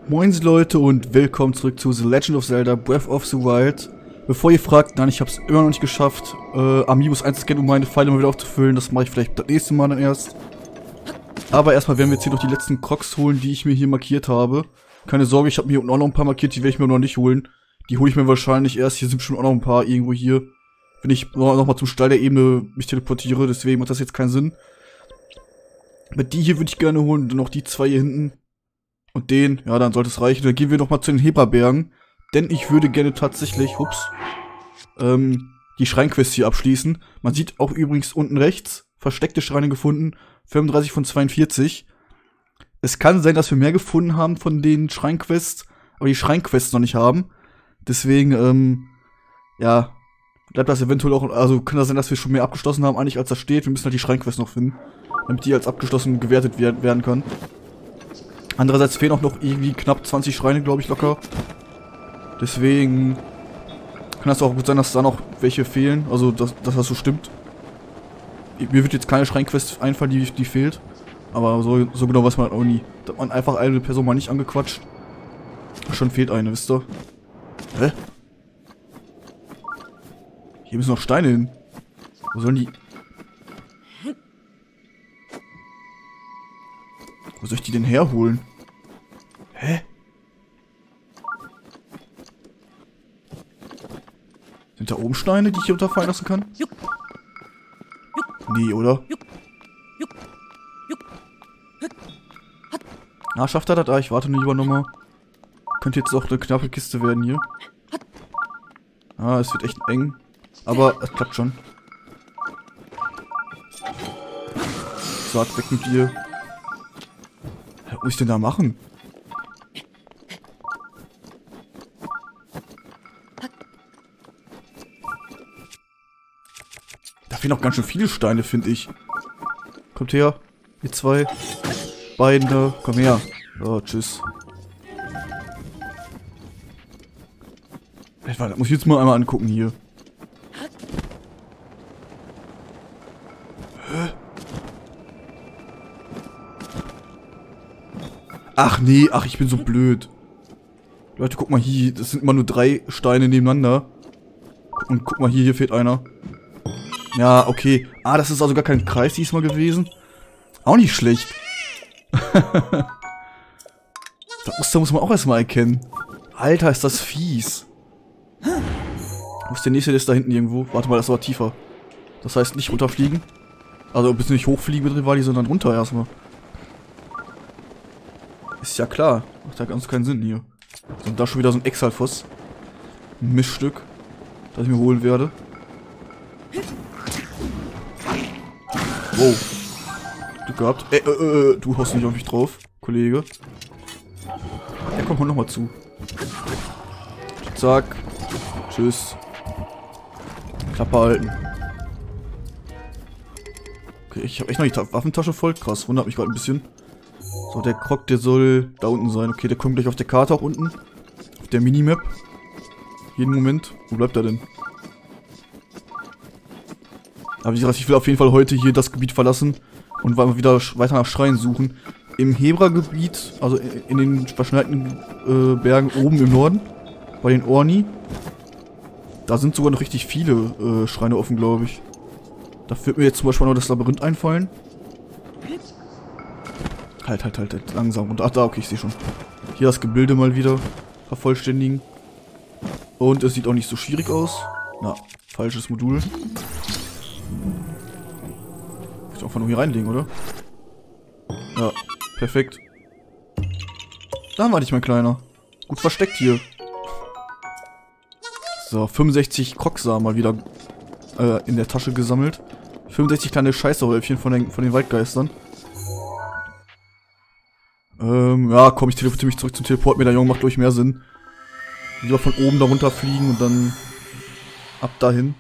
Moin Leute und willkommen zurück zu The Legend of Zelda Breath of the Wild. Bevor ihr fragt, nein, ich habe es immer noch nicht geschafft, Amiibos einzuscannen, um meine Pfeile mal wieder aufzufüllen. Das mache ich vielleicht das nächste Mal dann erst. Aber erstmal werden wir jetzt hier noch die letzten Crocs holen, die ich mir hier markiert habe. Keine Sorge, ich habe mir hier unten auch noch ein paar markiert, die werde ich mir noch nicht holen. Die hole ich mir wahrscheinlich erst, hier sind schon auch noch ein paar irgendwo hier. Wenn ich noch mal zum Stall der Ebene mich teleportiere, deswegen macht das jetzt keinen Sinn. Mit die hier würde ich gerne holen und dann noch die zwei hier hinten. Und den, ja, dann sollte es reichen. Dann gehen wir noch mal zu den Heberbergen. Denn ich würde gerne tatsächlich, die Schreinquest hier abschließen. Man sieht auch übrigens unten rechts, versteckte Schreine gefunden. 35 von 42. Es kann sein, dass wir mehr gefunden haben von den Schreinquests, aber die Schreinquests noch nicht haben. Deswegen, ja, bleibt das eventuell auch, also kann das sein, dass wir schon mehr abgeschlossen haben, eigentlich als da steht. Wir müssen halt die Schreinquests noch finden, damit die als abgeschlossen gewertet werden kann. Andererseits fehlen auch noch irgendwie knapp 20 Schreine, glaube ich, locker. Deswegen kann das auch gut sein, dass da noch welche fehlen. Also, dass das so stimmt. Mir wird jetzt keine Schreinquest einfallen, die fehlt. Aber so genau weiß man auch nie. Da hat man einfach eine Person mal nicht angequatscht. Schon fehlt eine, wisst ihr? Hä? Hier müssen noch Steine hin. Wo sollen die... Wo soll ich die denn herholen? Hä? Sind da oben Steine, die ich hier runterfallen lassen kann? Nee, oder? Ah, schafft er das? Ah, ich warte lieber nochmal. Könnte jetzt auch eine knappe Kiste werden hier. Ah, es wird echt eng. Aber es klappt schon. So, weg mit dir. Was muss ich denn da machen? Da fehlen noch ganz schön viele Steine, finde ich. Kommt her. Ihr zwei. Beiden da. Komm her. Oh, tschüss. Das muss ich jetzt mal einmal angucken hier. Ach nee, ach ich bin so blöd. Leute, guck mal hier, das sind immer nur 3 Steine nebeneinander. Und guck mal hier fehlt einer. Ja, okay. Ah, das ist also gar kein Kreis diesmal gewesen. Auch nicht schlecht. Das muss man auch erstmal erkennen. Alter, ist das fies. Wo ist der nächste? Der ist da hinten irgendwo. Warte mal, das ist aber tiefer. Das heißt nicht runterfliegen. Also ein bisschen nicht hochfliegen mit Rivali, sondern runter erstmal. Ist ja klar. Macht ja ganz keinen Sinn hier. So, und da schon wieder so ein Exalfoss. Ein Miststück. Das ich mir holen werde. Wow. Glück gehabt. Du haust nicht auf mich drauf, Kollege. Ja, komm, hol nochmal zu. Zack. Tschüss. Klappe halten. Okay, ich habe echt noch die Waffentasche voll. Krass, wundert mich gerade ein bisschen. So, der Croc, der soll da unten sein. Okay, der kommt gleich auf der Karte auch unten. Auf der Minimap. Jeden Moment. Wo bleibt er denn? Aber wie gesagt, ich will auf jeden Fall heute hier das Gebiet verlassen und wieder weiter nach Schreien suchen. Im Hebra-Gebiet, also in den verschneiten Bergen oben im Norden, bei den Orni, da sind sogar noch richtig viele Schreine offen, glaube ich. Da wird mir jetzt zum Beispiel noch das Labyrinth einfallen. Halt, langsam. Und ach da, okay, ich sehe schon. Hier das Gebilde mal wieder vervollständigen. Und es sieht auch nicht so schwierig aus. Na, falsches Modul. Ich einfach nur hier reinlegen, oder? Ja, perfekt. Da war nicht mein Kleiner. Gut versteckt hier. So, 65 Crocs mal wieder in der Tasche gesammelt. 65 kleine Scheißerhäufchen von den Waldgeistern. Ja, komm, ich teleportiere mich zurück zum Teleportmedaillon, macht durch mehr Sinn. Lieber von oben da runter fliegen und dann ab dahin.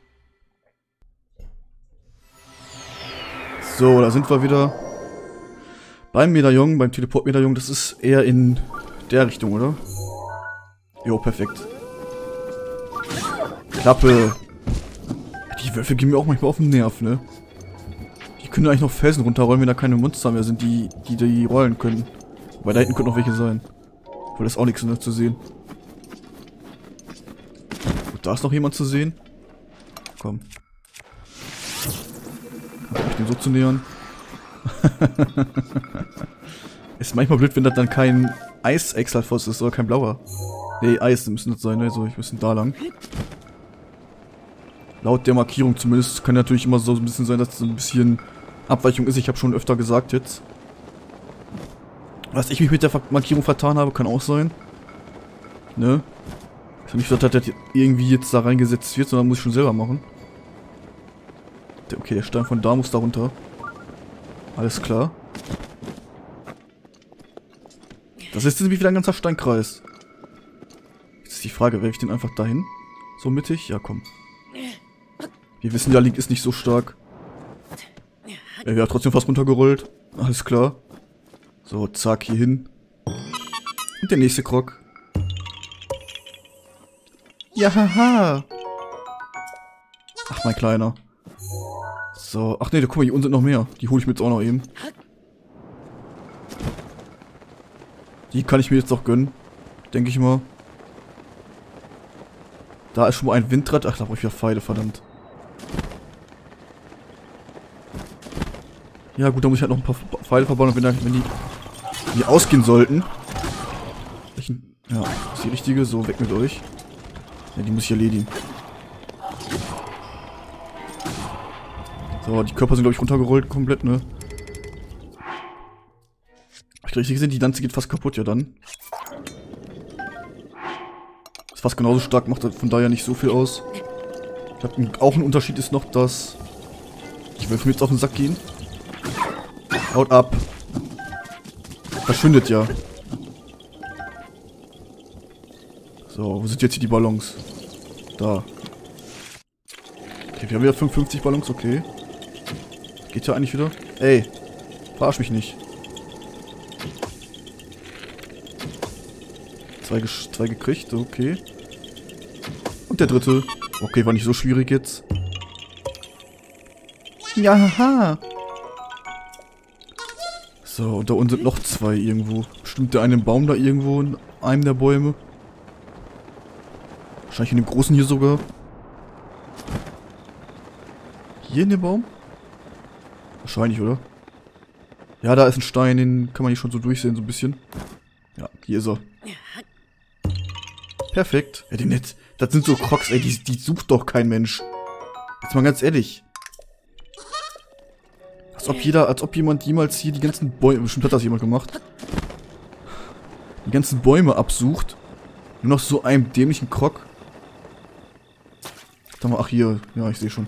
So, da sind wir wieder beim Medaillon, beim Teleportmedaillon. Das ist eher in der Richtung, oder? Jo, perfekt. Klappe. Die Wölfe gehen mir auch manchmal auf den Nerv, ne? Die können eigentlich noch Felsen runterrollen, wenn da keine Monster mehr sind, die rollen können. Weil da hinten könnten noch welche sein. Obwohl, das ist auch nichts mehr zu sehen. Gut, da ist noch jemand zu sehen. Komm. Kann ich den so zu nähern. Ist manchmal blöd, wenn das dann kein Eis-Exalfoss ist oder kein blauer. Nee, Eis müssen das sein, ne? So, ich müssen da lang. Laut der Markierung zumindest. Kann natürlich immer so ein bisschen sein, dass es ein bisschen Abweichung ist. Ich habe schon öfter gesagt jetzt. Was ich mich mit der Markierung vertan habe, kann auch sein. Ne? Ich habe nicht gesagt, dass das irgendwie jetzt da reingesetzt wird, sondern muss ich schon selber machen. Okay, der Stein von da muss da runter. Alles klar. Das ist jetzt wieder ein ganzer Steinkreis. Jetzt ist die Frage, werfe ich den einfach dahin? So mittig? Ja, komm. Wir wissen ja, Link ist nicht so stark. Er wäre trotzdem fast runtergerollt. Alles klar. So, zack, hier hin. Und der nächste Krog. Ja, haha. Ach, mein Kleiner. So, ach nee, guck mal, hier unten sind noch mehr. Die hole ich mir jetzt auch noch eben. Die kann ich mir jetzt auch gönnen. Denke ich mal. Da ist schon mal ein Windrad. Ach, da brauche ich wieder Pfeile, verdammt. Ja gut, da muss ich halt noch ein paar Pfeile verbauen, und wenn die ausgehen sollten. Ja, ist die richtige. So, weg mit euch. Ja, die muss ich erledigen. So, die Körper sind, glaube ich, runtergerollt komplett, ne? Hab ich richtig gesehen? Die Lanze geht fast kaputt, ja dann. Ist fast genauso stark, macht von daher nicht so viel aus. Ich glaube, auch ein Unterschied ist noch, dass die Wölfe mir jetzt auf den Sack gehen. Haut ab. Verschwindet ja. So, wo sind jetzt hier die Ballons? Da. Okay, wir haben wieder 55 Ballons, okay. Geht ja eigentlich wieder. Ey, verarsch mich nicht. Zwei gekriegt, okay. Und der dritte. Okay, war nicht so schwierig jetzt. Ja, haha. So, und da unten sind noch zwei irgendwo. Bestimmt der eine Baum da irgendwo in einem der Bäume. Wahrscheinlich in dem großen hier sogar. Hier in dem Baum? Wahrscheinlich, oder? Ja, da ist ein Stein, den kann man hier schon so durchsehen, so ein bisschen. Ja, hier ist er. Perfekt. Ja, das sind so Crocs, ey, die sucht doch kein Mensch. Jetzt mal ganz ehrlich. Als ob jemand jemals hier die ganzen Bäume, bestimmt hat das jemand gemacht, die ganzen Bäume absucht. Nur noch so einem dämlichen Krog. Ach hier, ja, ich sehe schon.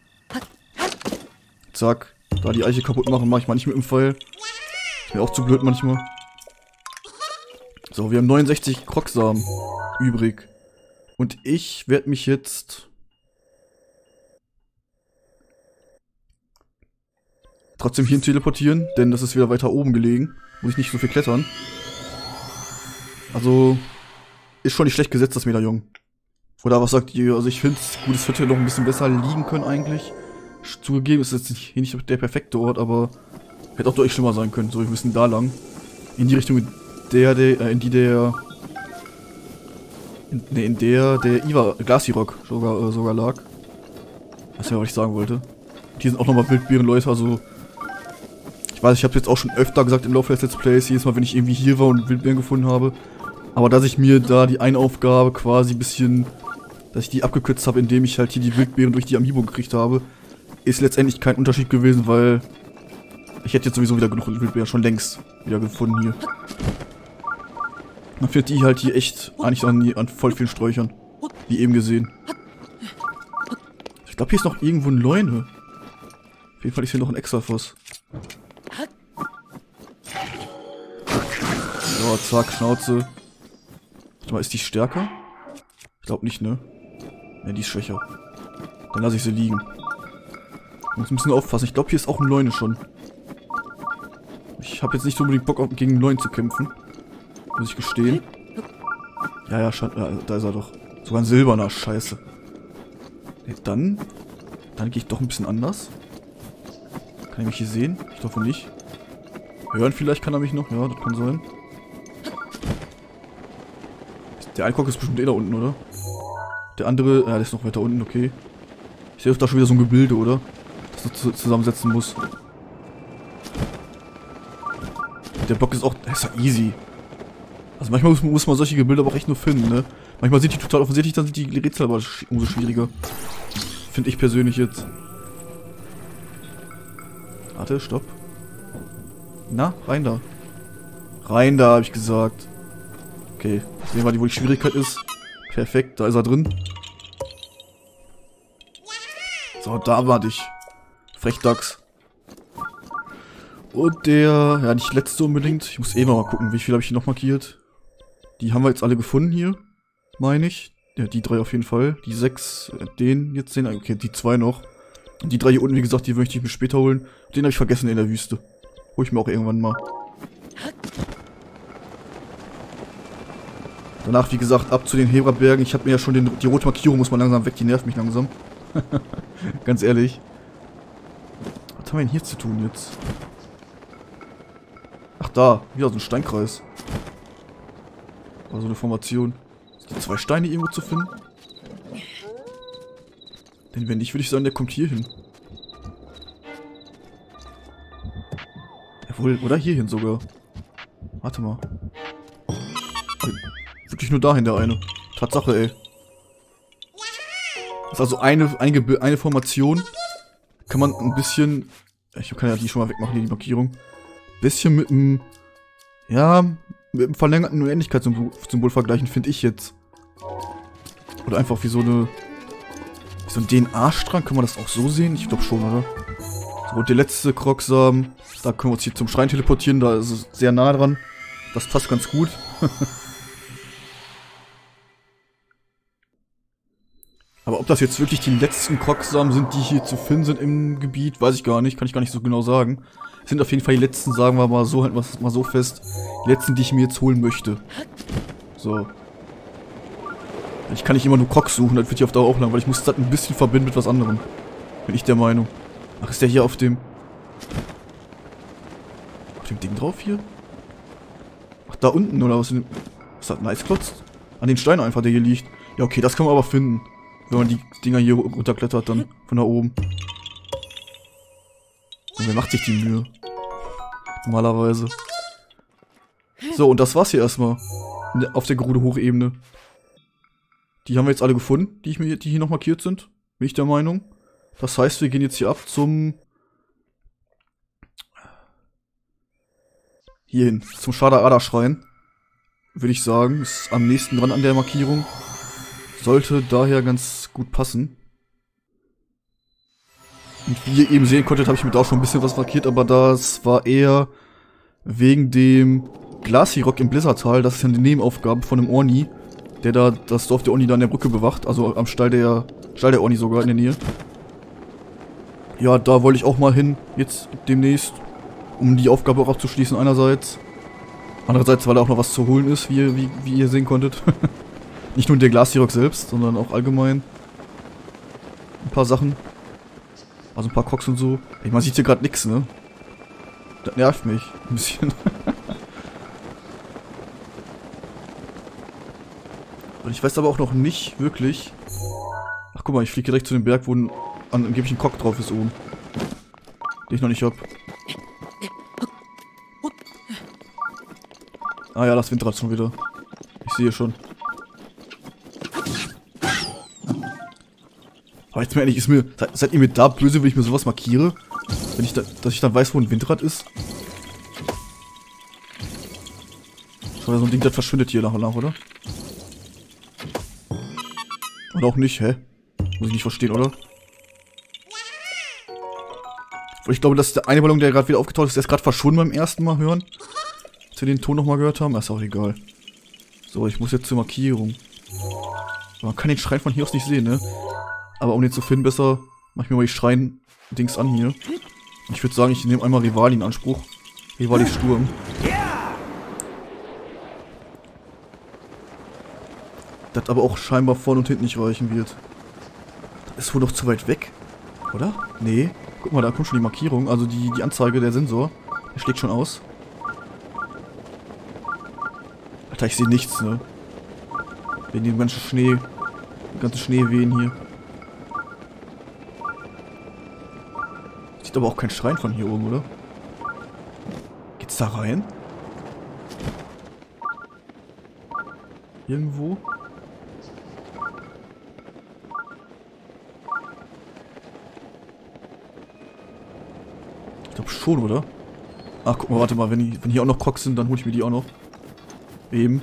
Zack, da die Eiche kaputt machen, mache ich mal nicht mit dem Pfeil. Ist mir auch zu blöd manchmal. So, wir haben 69 Krogsamen übrig. Und ich werde mich jetzt trotzdem hierhin teleportieren, denn das ist wieder weiter oben gelegen. Muss ich nicht so viel klettern. Also, ist schon nicht schlecht gesetzt, das Medaillon. Oder was sagt ihr? Also ich finde es gut, es hätte noch ein bisschen besser liegen können eigentlich. Zugegeben ist jetzt hier nicht der perfekte Ort, aber hätte auch deutlich schlimmer sein können. So, wir müssen da lang. In die Richtung, in der der Glasirock sogar lag. Was ja, was ich sagen wollte. Hier sind auch nochmal Wildbeeren-Leute, also ich weiß, ich habe jetzt auch schon öfter gesagt im Laufe des Let's Plays, jedes Mal, wenn ich irgendwie hier war und Wildbeeren gefunden habe. Aber dass ich mir da die eine Aufgabe quasi ein bisschen, dass ich die abgekürzt habe, indem ich halt hier die Wildbeeren durch die Amiibo gekriegt habe, ist letztendlich kein Unterschied gewesen, weil ich hätte jetzt sowieso wieder genug Wildbeeren schon längst wieder gefunden hier. Man findet die halt hier echt eigentlich an voll vielen Sträuchern, wie eben gesehen. Ich glaube, hier ist noch irgendwo ein Leune. Auf jeden Fall ist hier noch ein Extrafoss. So, zack, Schnauze. Warte mal, ist die stärker? Ich glaube nicht, ne? Ne, die ist schwächer. Dann lasse ich sie liegen. Ich muss ein bisschen aufpassen. Ich glaube, hier ist auch ein Leune schon. Ich habe jetzt nicht unbedingt Bock, gegen einen Leune zu kämpfen. Muss ich gestehen. Ja, ja, da ist er doch. Sogar ein silberner, scheiße. Ne, dann gehe ich doch ein bisschen anders. Kann er mich hier sehen? Ich hoffe nicht. Hören vielleicht kann er mich noch. Ja, das kann sein. Der eine Krog ist bestimmt eh da unten, oder? Der andere, ja, der ist noch weiter unten, okay. Ich sehe doch da schon wieder so ein Gebilde, oder? Das du zusammensetzen muss. Der Block ist auch, das ist ja easy. Also manchmal muss man solche Gebilde aber auch echt nur finden, ne? Manchmal sind die total offensichtlich, dann sind die Rätsel aber umso schwieriger. Finde ich persönlich jetzt. Warte, stopp. Na, rein da. Rein da, habe ich gesagt. Okay, sehen wir, wo die Schwierigkeit ist. Perfekt, da ist er drin. So, da war dich. Frechdachs. Und der, ja, nicht letzte unbedingt. Ich muss eh mal gucken, wie viel habe ich hier noch markiert. Die haben wir jetzt alle gefunden hier, meine ich. Ja, die 3 auf jeden Fall. Die 6, den jetzt den, okay, die 2 noch. Und die 3 hier unten, wie gesagt, die möchte ich mir später holen. Den habe ich vergessen in der Wüste. Hol ich mir auch irgendwann mal. Danach, wie gesagt, ab zu den Hebrabergen. Ich habe mir ja schon die rote Markierung, muss man langsam weg, die nervt mich langsam. Ganz ehrlich. Was haben wir denn hier zu tun jetzt? Ach da, wieder so ein Steinkreis. Also eine Formation. Sind die 2 Steine irgendwo zu finden? Denn wenn nicht, würde ich sagen, der kommt hier hin. Jawohl, oder hier hin sogar. Warte mal. Wirklich nur dahin, der eine. Tatsache, ey. Das ist also eine Formation. Kann man ein bisschen... Ich kann ja die schon mal wegmachen, hier die Markierung. Bisschen mit einem... Ja, mit einem verlängerten Unendlichkeitssymbol vergleichen, finde ich jetzt. Oder einfach wie so eine... Wie so ein DNA-Strang, kann man das auch so sehen? Ich glaube schon, oder? So, und der letzte Krogsamen. Da können wir uns hier zum Schrein teleportieren, da ist es sehr nah dran. Das passt ganz gut. Aber ob das jetzt wirklich die letzten Krogsamen sind, die hier zu finden sind im Gebiet, weiß ich gar nicht. Kann ich gar nicht so genau sagen. Es sind auf jeden Fall die letzten, sagen wir mal so, halten wir es mal so fest. Die letzten, die ich mir jetzt holen möchte. So. Ich kann nicht immer nur Krog suchen, das wird hier auf Dauer auch lang, weil ich muss das ein bisschen verbinden mit was anderem. Bin ich der Meinung. Ach, ist der hier auf dem... Auf dem Ding drauf hier? Ach, da unten, oder was? Was hat ein Eisklotz? An den Stein einfach, der hier liegt. Ja, okay, das kann man aber finden. Wenn man die Dinger hier runterklettert, dann von da oben. Und wer macht sich die Mühe? Normalerweise. So, und das war's hier erstmal. Auf der Gerudo-Hochebene. Die haben wir jetzt alle gefunden, die hier noch markiert sind. Bin ich der Meinung. Das heißt, wir gehen jetzt hier ab zum... Hierhin, zum Shada-Ada-Schrein. Würde ich sagen. Ist am nächsten dran an der Markierung. Sollte daher ganz gut passen. Und wie ihr eben sehen konntet, habe ich mir da auch schon ein bisschen was markiert, aber das war eher wegen dem Glasirock im Blizzardtal. Das ist ja eine Nebenaufgabe von einem Orni, der da das Dorf der Orni da an der Brücke bewacht. Also am Stall der Orni sogar in der Nähe. Ja, da wollte ich auch mal hin, jetzt demnächst, um die Aufgabe auch abzuschließen einerseits. Andererseits, weil da auch noch was zu holen ist, wie ihr sehen konntet. Nicht nur der Glasirock selbst, sondern auch allgemein ein paar Sachen. Also ein paar Crocs und so. Ey, man sieht hier gerade nichts, ne? Das nervt mich ein bisschen. Und ich weiß aber auch noch nicht wirklich... Ach guck mal, ich fliege direkt zu dem Berg, wo angeblich ein Krog drauf ist oben. Den ich noch nicht hab. Ah ja, das Windrad schon wieder. Ich sehe schon. Aber jetzt mal ehrlich, seid ihr mir da böse, wenn ich mir sowas markiere? Dass ich dann weiß, wo ein Windrad ist? Schau, so ein Ding, das verschwindet hier nach und nach, oder? Oder auch nicht, hä? Muss ich nicht verstehen, oder? Ich glaube, dass der eine Ballon, der gerade wieder aufgetaucht ist, der ist gerade verschwunden beim ersten Mal hören. Als wir den Ton nochmal gehört haben. Ist auch egal. So, ich muss jetzt zur Markierung. Man kann den Schrein von hier aus nicht sehen, ne? Aber um den zu finden, besser mach ich mir mal die Schrein-Dings an hier. Ich würde sagen, ich nehme einmal Rivali in Anspruch. Rivali Sturm. Das aber auch scheinbar vorne und hinten nicht reichen wird. Das ist wohl noch zu weit weg. Oder? Nee. Guck mal, da kommt schon die Markierung. Also die Anzeige, der Sensor. Der schlägt schon aus. Alter, ich sehe nichts, ne? Wegen dem ganzen Schnee. Die ganzen Schneewehen hier. Sieht aber auch kein Schrein von hier oben, oder? Geht's da rein? Irgendwo? Ich glaube schon, oder? Ach, guck mal, warte mal, wenn hier auch noch Crocs sind, dann hole ich mir die auch noch. Eben.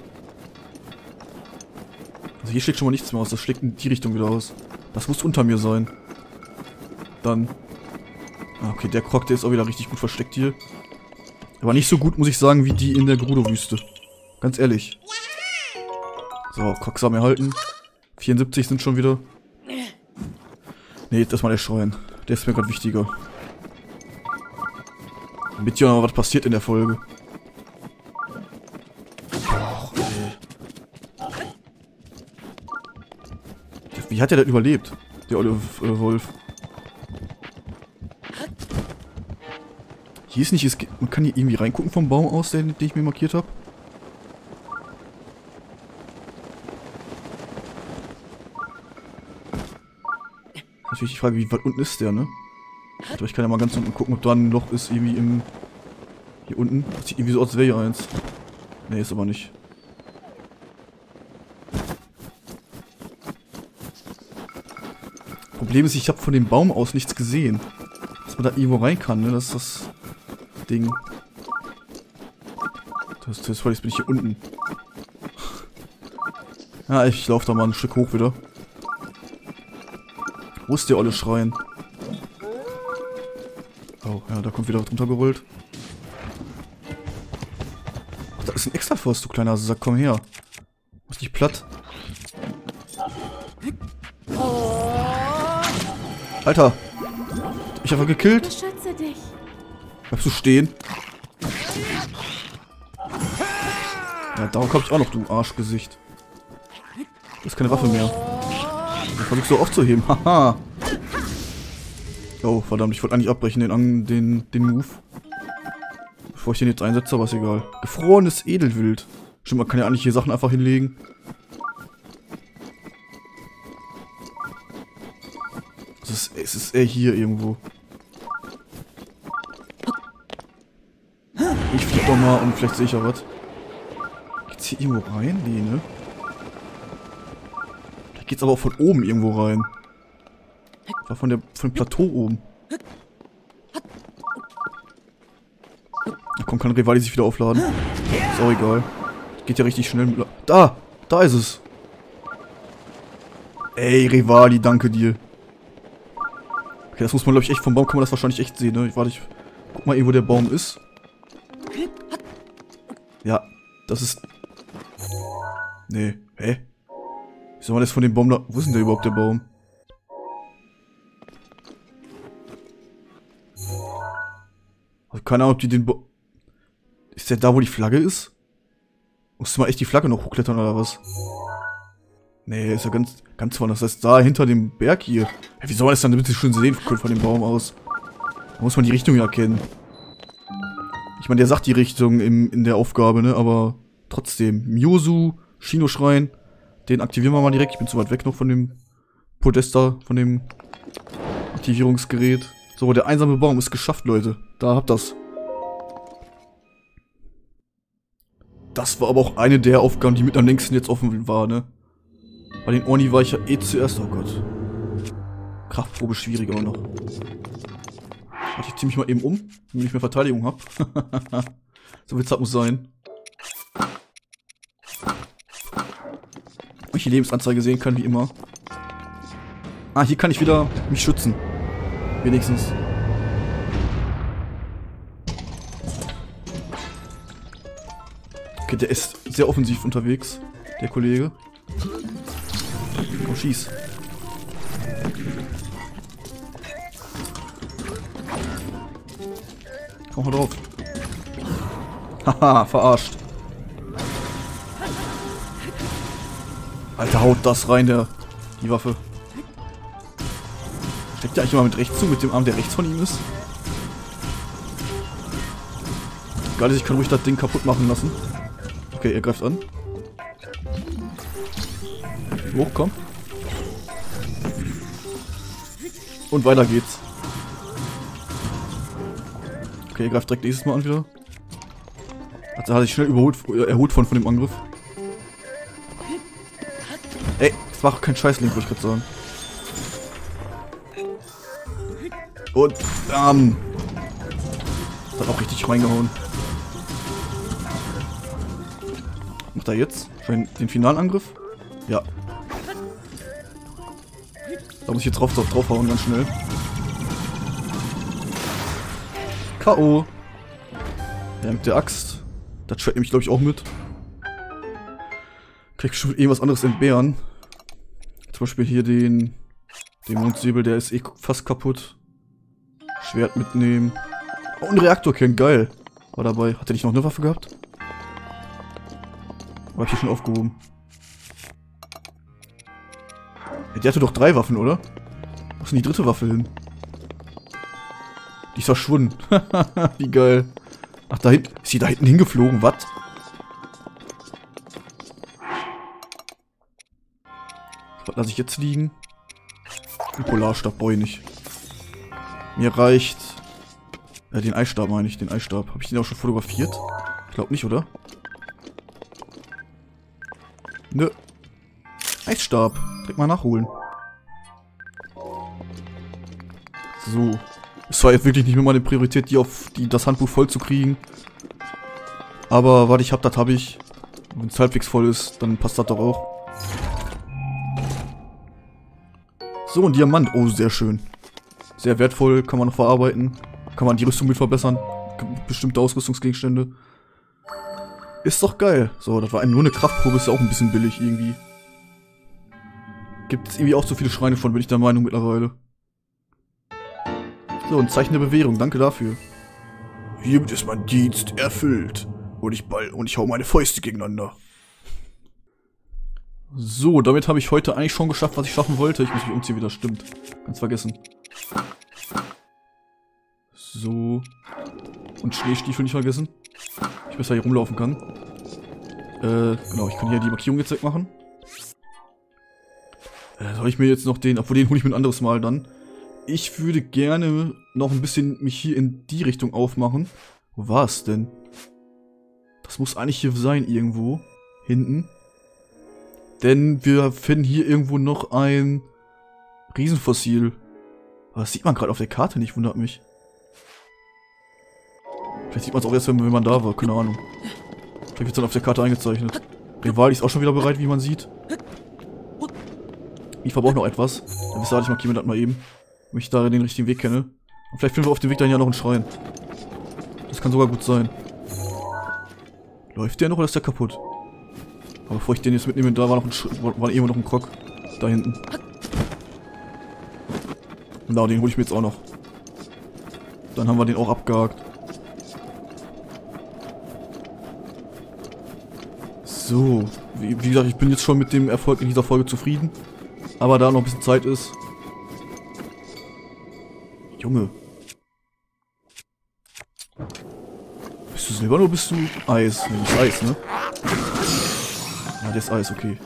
Also hier schlägt schon mal nichts mehr aus, das schlägt in die Richtung wieder aus. Das muss unter mir sein. Dann. Ah, okay, der Croc, der ist auch wieder richtig gut versteckt hier. Aber nicht so gut, muss ich sagen, wie die in der Gerudo-Wüste. Ganz ehrlich. So, Crocs haben wir erhalten. 74 sind schon wieder. Nee, das ist mal der Schrein. Der ist mir gerade wichtiger. Damit ja noch was passiert in der Folge. Och, ey. Wie hat der denn überlebt? Der olle Wolf. Hier ist nicht, man kann hier irgendwie reingucken vom Baum aus, den ich mir markiert habe. Natürlich die Frage, wie weit unten ist der, ne? Aber ich kann ja mal ganz unten gucken, ob da ein Loch ist, irgendwie im... Hier unten. Das sieht irgendwie so aus, als wäre hier eins. Ne, ist aber nicht. Problem ist, ich habe von dem Baum aus nichts gesehen. Dass man da irgendwo rein kann, ne? Das ist das Ding. Das ist voll, jetzt bin ich hier unten. Ja, ich laufe da mal ein Stück hoch wieder. Wo ist der olle Schrein? Oh, ja, da kommt wieder was runtergerollt. Ach, da ist ein Extraforst, du kleiner Sack, komm her. Mach dich platt. Alter! Ich habe gekillt. Beschütze dich. Bleibst du stehen? Ja, darauf komm ich auch noch, du Arschgesicht. Das ist keine Waffe mehr. Ich versuch's so aufzuheben. Haha. Oh, verdammt, ich wollte eigentlich abbrechen, den Move. Bevor ich den jetzt einsetze, aber ist egal. Gefrorenes Edelwild. Stimmt, man kann ja eigentlich hier Sachen einfach hinlegen. Es ist eher hier irgendwo. Ich flieg doch mal und vielleicht sehe ich ja was. Geht's hier irgendwo rein? Nee, ne? Da geht's aber auch von oben irgendwo rein. War von dem Plateau oben. Da kommt, kann Revali sich wieder aufladen. Ist auch egal. Geht ja richtig schnell. Da! Da ist es. Ey, Revali, danke dir. Okay, das muss man, glaube ich, echt vom Baum kann man das wahrscheinlich echt sehen, ne? Warte, ich guck mal eben, wo der Baum ist. Ja, das ist... Nee, hä? Wie soll man das von dem Baum da... Wo ist denn der überhaupt, der Baum? Keine Ahnung, ob die den Ist der da, wo die Flagge ist? Musst du mal echt die Flagge noch hochklettern, oder was? Nee, ist ja ganz woanders. Das heißt, da hinter dem Berg hier. Ja, wie soll man das dann bitte schön sehen können von dem Baum aus? Da muss man die Richtung erkennen. Ich meine, der sagt die Richtung in der Aufgabe, ne? Aber trotzdem. Myosu, Shino-Schrein. Den aktivieren wir mal direkt. Ich bin zu weit weg noch von dem Podest da, von dem Aktivierungsgerät. So, der einsame Baum ist geschafft, Leute. Da habt ihr's. Das war aber auch eine der Aufgaben, die mit am längsten jetzt offen war, ne? Bei den Oni war ich ja eh zuerst. Oh Gott. Kraftprobe schwierig auch noch. Warte, ich zieh mich mal eben um, damit ich mehr Verteidigung hab. So viel Zeit muss sein. Und ich die Lebensanzeige sehen kann, wie immer. Ah, hier kann ich wieder mich schützen. Wenigstens. Okay, der ist sehr offensiv unterwegs, der Kollege. Komm, schieß. Komm mal drauf. Haha, verarscht. Alter, haut das rein, die Waffe. Steckt der eigentlich immer mit rechts zu, mit dem Arm, der rechts von ihm ist? Geil, ich kann ruhig das Ding kaputt machen lassen. Okay, er greift an. Hoch, komm. Und weiter geht's. Okay, greift direkt nächstes Mal an wieder. Also hat sich schnell erholt von dem Angriff. Ey, das war kein Scheiß-Link, wollte ich gerade sagen. Und das hat auch richtig reingehauen. Macht er jetzt den finalen Angriff? Ja. Da muss ich jetzt draufhauen, ganz schnell. K.O. Ja, mit der Axt. Das Schwert nehme ich, glaube ich, auch mit. Kann ich bestimmt irgendwas anderes entbehren. Zum Beispiel hier den Mondsäbel, der ist eh fast kaputt. Schwert mitnehmen. Oh, ein Reaktorkern, geil. War dabei. Hat der nicht noch eine Waffe gehabt? Oder hab ich hier schon aufgehoben? Ja, der hatte doch 3 Waffen, oder? Wo ist denn die 3. Waffe hin? Die ist verschwunden. Wie geil. Ach, da hinten. Ist sie da hinten hingeflogen? Was? Was lasse ich jetzt liegen? Den Polarstab brauche ich nicht. Mir reicht. Den Eisstab meine ich, den Eisstab. Habe ich den auch schon fotografiert? Ich glaube nicht, oder? Nö. Eisstab. Direkt mal nachholen. So. Es war jetzt wirklich nicht mehr meine Priorität, das Handbuch voll zu kriegen. Aber warte, hab ich. Wenn es halbwegs voll ist, dann passt das doch auch. So, ein Diamant. Oh, sehr schön. Sehr wertvoll, kann man noch verarbeiten. Kann man die Rüstung mit verbessern. Bestimmte Ausrüstungsgegenstände. Ist doch geil. So, das war nur eine Kraftprobe, ist ja auch ein bisschen billig irgendwie. Gibt es irgendwie auch so viele Schreine von, bin ich der Meinung mittlerweile. So, ein Zeichen der Bewährung, danke dafür. Hiermit ist mein Dienst erfüllt. Und ich hau meine Fäuste gegeneinander. So, damit habe ich heute eigentlich schon geschafft, was ich schaffen wollte. Ich muss mich umziehen wieder, stimmt. Ganz vergessen. So. Und Schneestiefel nicht vergessen. Ich besser hier rumlaufen kann. Genau, ich kann hier die Markierung jetzt wegmachen. Soll ich mir jetzt noch den... Obwohl, den hole ich mir ein anderes Mal dann. Ich würde gerne noch ein bisschen mich hier in die Richtung aufmachen. Wo war es denn? Das muss eigentlich hier sein, irgendwo. Hinten. Denn wir finden hier irgendwo noch ein Riesenfossil. Aber das sieht man gerade auf der Karte nicht, wundert mich. Vielleicht sieht man es auch erst, wenn man da war, keine Ahnung. Vielleicht wird es dann auf der Karte eingezeichnet. Rival ist auch schon wieder bereit, wie man sieht. Ich verbrauche noch etwas. Dann wisst ihr, ich markiere mir das mal eben. Wenn ich da den richtigen Weg kenne. Und vielleicht finden wir auf dem Weg dann ja noch einen Schrein. Das kann sogar gut sein. Läuft der noch oder ist der kaputt? Aber bevor ich den jetzt mitnehme, da war irgendwo noch ein Krog. Da hinten. Na, den hole ich mir jetzt auch noch. Dann haben wir den auch abgehakt. So. Wie gesagt, ich bin jetzt schon mit dem Erfolg in dieser Folge zufrieden. Aber da noch ein bisschen Zeit ist. Junge. Bist du Silber oder bist du Eis? Ne, das ist Eis, ne? Ja, der ist Eis, okay.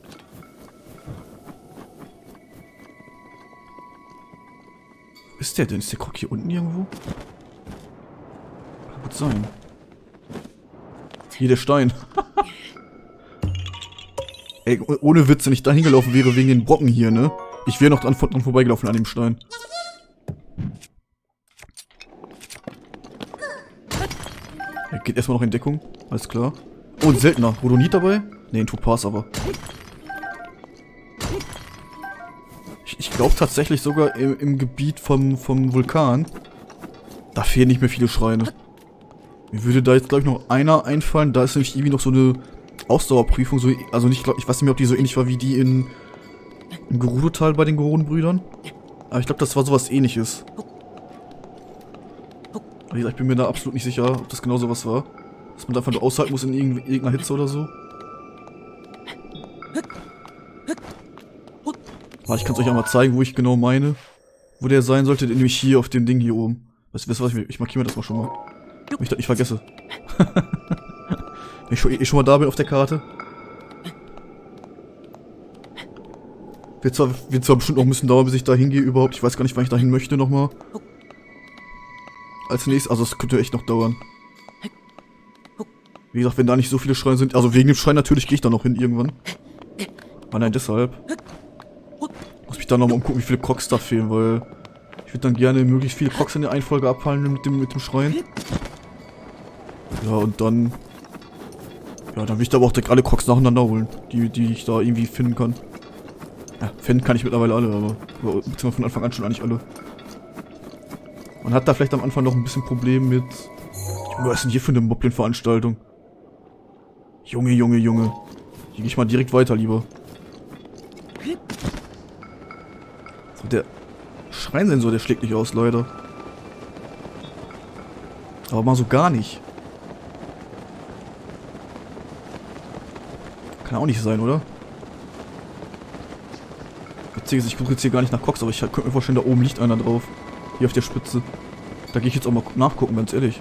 Wo ist der denn? Ist der Krog hier unten irgendwo? Kann gut sein. Hier der Stein. Ey, ohne Witz, wenn ich da hingelaufen wäre wegen den Brocken hier, ne? Ich wäre noch dran vorbeigelaufen an dem Stein. Er geht erstmal noch in Deckung, alles klar. Oh, ein seltener. Rhodonit dabei? Ne, ein Topaz aber. Ich glaube tatsächlich sogar im Gebiet vom Vulkan. Da fehlen nicht mehr viele Schreine. Mir würde da jetzt, glaube ich, noch einer einfallen. Da ist nämlich irgendwie noch so eine Ausdauerprüfung. So, also nicht, ich weiß nicht mehr, ob die so ähnlich war wie die im Gerudo-Tal bei den Goron-Brüdern. Aber ich glaube, das war sowas Ähnliches. Wie gesagt, ich bin mir da absolut nicht sicher, ob das genau sowas war. Dass man da einfach nur aushalten muss in irgendeiner Hitze oder so. Aber ich kann es euch auch mal zeigen, wo ich genau meine. Wo der sein sollte, nämlich hier auf dem Ding hier oben. Weißt du was, ich markiere mir das mal schon mal. Wenn ich das nicht vergesse. Wenn ich schon mal da bin auf der Karte. Wird zwar bestimmt noch ein bisschen dauern, bis ich da hingehe überhaupt. Ich weiß gar nicht, wann ich da hin möchte nochmal. Als nächstes, also es könnte echt noch dauern. Wie gesagt, wenn da nicht so viele Schreine sind, also wegen dem Schrein natürlich gehe ich da noch hin irgendwann. Aber nein, deshalb. Muss mich da nochmal umgucken, wie viele Crocs da fehlen, weil ich würde dann gerne möglichst viele Crocs in der einen Folge abhalten mit dem Schrein. Ja, und dann... Ja, dann will ich da aber auch direkt alle Crocs nacheinander holen, die ich da irgendwie finden kann. Ja, finden kann ich mittlerweile alle, aber beziehungsweise von Anfang an schon eigentlich alle. Man hat da vielleicht am Anfang noch ein bisschen Problem mit... Was ist denn hier für eine Moblin-Veranstaltung? Junge, Junge, Junge. Hier gehe ich mal direkt weiter, lieber. So, der Schreinsensor, der schlägt nicht aus, leider. Aber mal so gar nicht. Kann auch nicht sein, oder? Witzig ist, ich gucke jetzt hier gar nicht nach Cox, aber ich könnte mir vorstellen, da oben liegt einer drauf. Hier auf der Spitze. Da gehe ich jetzt auch mal nachgucken, ganz ehrlich.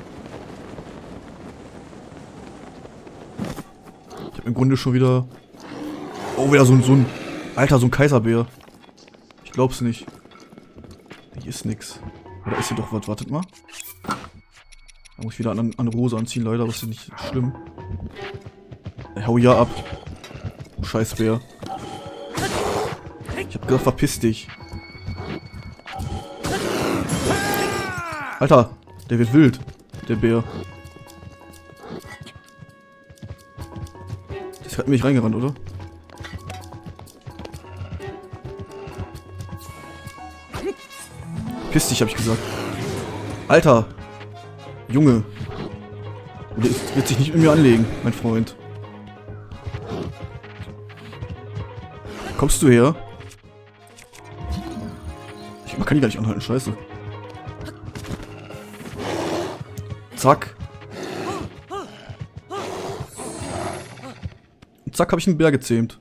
Ich habe im Grunde schon wieder... Oh, wieder so ein... Alter, so ein Kaiserbär. Ich glaub's nicht. Hier ist nix. Da ist hier doch was. Wartet mal. Da muss ich wieder an Rose anziehen, leider. Das ist nicht schlimm. Hau ja ab. Du Scheißbär. Ich hab gesagt, verpiss dich. Alter, der wird wild. Der Bär. Das hat mich reingerannt, oder? Piss dich, hab ich gesagt. Alter. Junge. Der wird sich nicht mit mir anlegen, mein Freund. Kommst du her? Man kann die gar nicht anhalten, scheiße. Zack. Und zack, habe ich einen Bär gezähmt.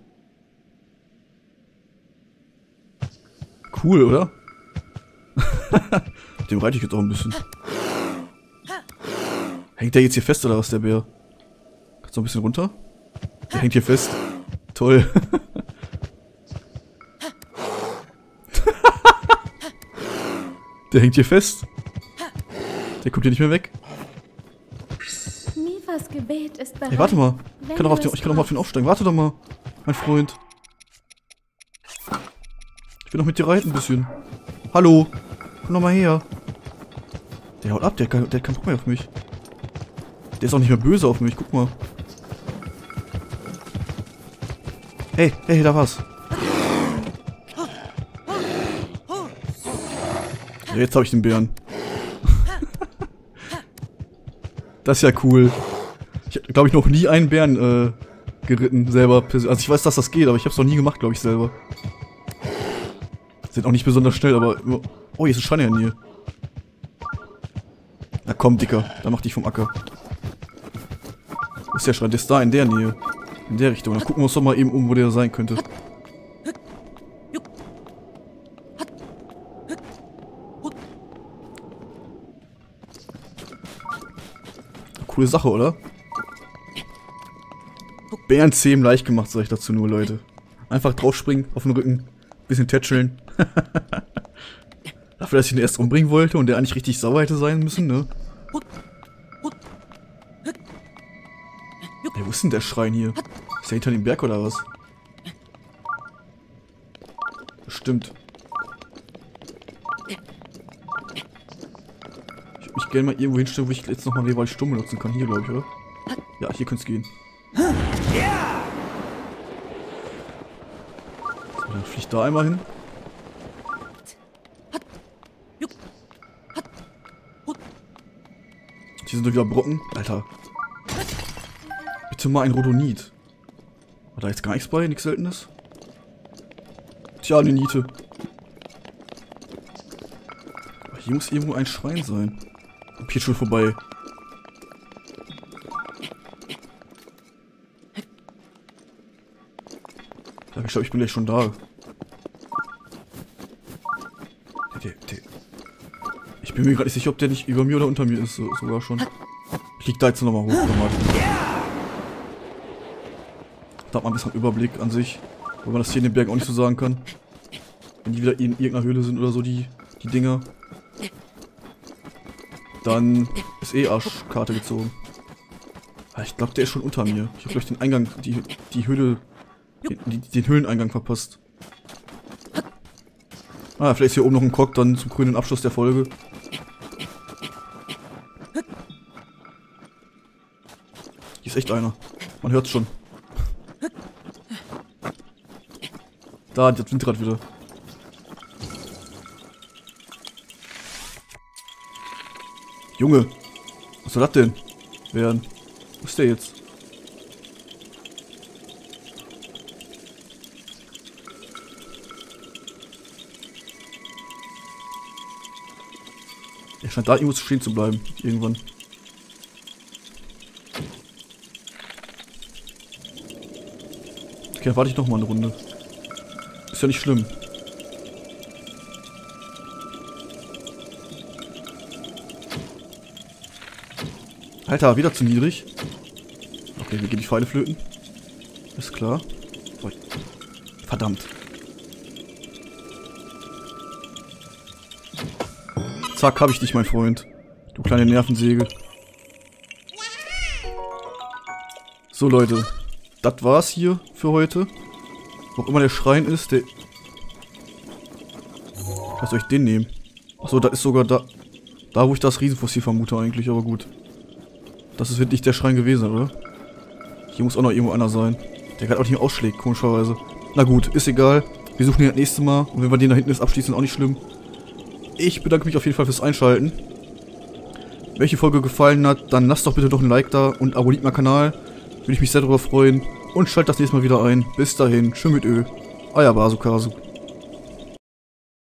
Cool, oder? Dem reite ich jetzt auch ein bisschen. Hängt der jetzt hier fest oder was, der Bär? Kannst du noch ein bisschen runter? Der hängt hier fest. Toll. Der hängt hier fest. Der kommt hier nicht mehr weg. Mivas Gebet ist bereit. Hey, warte mal. Ich kann doch mal auf den aufsteigen. Warte doch mal, mein Freund. Ich will noch mit dir reiten ein bisschen. Hallo. Komm doch mal her. Der haut ab, der hat keinen Bock mehr auf mich. Der ist auch nicht mehr böse auf mich, guck mal. Hey, hey, da war's. Ja, jetzt habe ich den Bären. Das ist ja cool. Ich habe, glaube ich, noch nie einen Bären geritten selber. Also ich weiß, dass das geht, aber ich habe es noch nie gemacht, glaube ich, selber. Sind auch nicht besonders schnell, aber... Oh, hier ist ein Schrein in der Nähe. Na komm, Dicker. Da mach dich vom Acker. Wo ist der Schrein? Der ist da, in der Nähe. In der Richtung. Dann gucken wir uns doch mal eben um, wo der sein könnte. Coole Sache, oder? Bärenzähmen leicht gemacht, sag ich dazu nur, Leute. Einfach draufspringen, auf den Rücken, bisschen tätscheln. Dafür, dass ich ihn erst umbringen wollte und der eigentlich richtig sauer hätte sein müssen, ne? Hey, wo ist denn der Schrein hier? Ist der hinter dem Berg oder was? Bestimmt. Ich würde mich gerne mal irgendwo hinstellen, wo ich jetzt nochmal Rewald Sturm benutzen kann. Hier, glaube ich, oder? Ja, hier könnte es gehen. So, dann fliege ich da einmal hin. Hier sind doch wieder Brocken. Alter. Bitte mal ein Rhodonit. War da jetzt gar nichts bei? Nichts Seltenes? Tja, eine Niete. Aber hier muss irgendwo ein Schrein sein. Hab hier schon vorbei. Ich glaube, ich bin gleich schon da. Ich bin mir gerade nicht sicher, ob der nicht über mir oder unter mir ist. Sogar schon. Ich lieg da jetzt nochmal hoch. Da hat man ein bisschen Überblick an sich. Weil man das hier in den Bergen auch nicht so sagen kann. Wenn die wieder in irgendeiner Höhle sind oder so, die Dinger. Dann ist eh Arschkarte gezogen. Ah, ich glaube, der ist schon unter mir. Ich habe gleich den Eingang, die Höhle, den Höhleneingang verpasst. Ah, vielleicht ist hier oben noch ein Kock, dann zum grünen Abschluss der Folge. Hier ist echt einer. Man hört's schon. Da, das Windrad wieder. Junge, was soll das denn werden? Wo ist der jetzt? Er scheint da irgendwo stehen zu bleiben. Irgendwann. Okay, dann warte ich noch mal eine Runde. Ist ja nicht schlimm. Alter, wieder zu niedrig. Okay, wir gehen die Pfeile flöten. Ist klar. Verdammt. Zack, hab ich dich, mein Freund. Du kleine Nervensäge. So, Leute. Das war's hier für heute. Wo auch immer der Schrein ist, der... Was soll ich den nehmen? Achso, da ist sogar da... Da, wo ich das Riesenfossil vermute eigentlich, aber gut. Das ist wirklich der Schrein gewesen, oder? Hier muss auch noch irgendwo einer sein. Der gerade auch nicht mehr ausschlägt, komischerweise. Na gut, ist egal. Wir suchen ihn das nächste Mal. Und wenn wir den da hinten jetzt abschließen, auch nicht schlimm. Ich bedanke mich auf jeden Fall fürs Einschalten. Wenn euch die Folge gefallen hat, dann lasst doch bitte doch ein Like da und abonniert meinen Kanal. Würde ich mich sehr darüber freuen. Und schaltet das nächste Mal wieder ein. Bis dahin, tschüss mit Ö. Euer Basukasu.